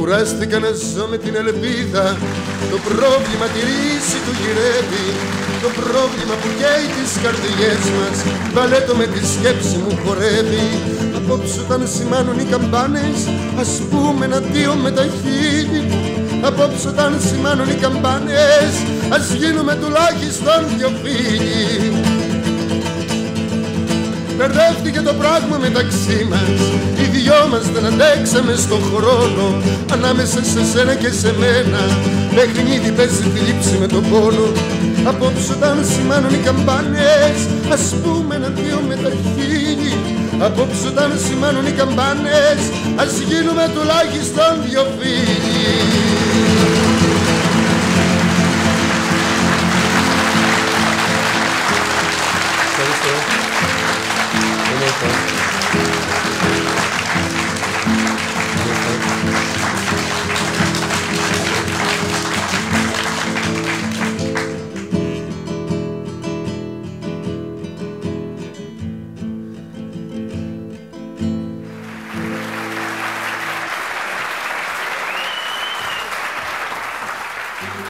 Κουράστηκα να ζω με την ελπίδα. Το πρόβλημα τη ρίση του γυρεύει. Το πρόβλημα που καίει τις καρδιές μας, μπαλέτο με τη σκέψη μου χορεύει. Απόψε όταν σημάνουν οι καμπάνες, ας πούμε ένα δύο με τα χείλη. Απόψε όταν σημάνουν οι καμπάνες, ας γίνουμε τουλάχιστον δυο φίλοι. Μπερδεύτηκε το πράγμα μεταξύ μας, οι δυο μας δεν αντέξαμε στον χρόνο. Ανάμεσα σε σένα και σε μένα, παιχνίδι παίζει θλίψη με τον πόνο. Απόψε όταν σημάνουν οι καμπάνες, ας πούμε ένα δύο με τα χείλη. Απόψε όταν σημάνουν οι καμπάνες, ας γίνουμε τουλάχιστον δυο φίλοι. Ευχαριστώ.